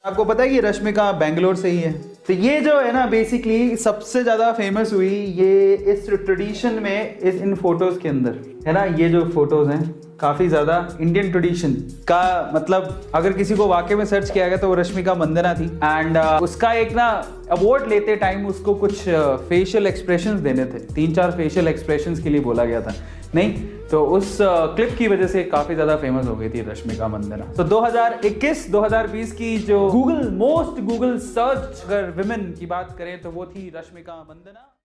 आपको पता है कि रश्मिका बेंगलोर से ही है। तो ये जो है ना बेसिकली सबसे ज्यादा फेमस हुई ये इस ट्रेडिशन में, इन फोटोज के अंदर है ना। ये जो फोटोज हैं काफी ज्यादा इंडियन ट्रेडिशन का, मतलब अगर किसी को वाकई में सर्च किया गया तो वो रश्मिका मंदाना थी। एंड उसका एक ना अवार्ड लेते टाइम उसको कुछ फेशियल एक्सप्रेशंस देने थे, 3-4 फेशियल एक्सप्रेशंस के लिए बोला गया था नहीं, तो उस क्लिप की वजह से काफी ज्यादा फेमस हो गई थी रश्मिका मंदाना। तो 2021-2020 की जो मोस्ट गूगल सर्च अगर विमेन की बात करें तो वो थी रश्मिका मंदाना।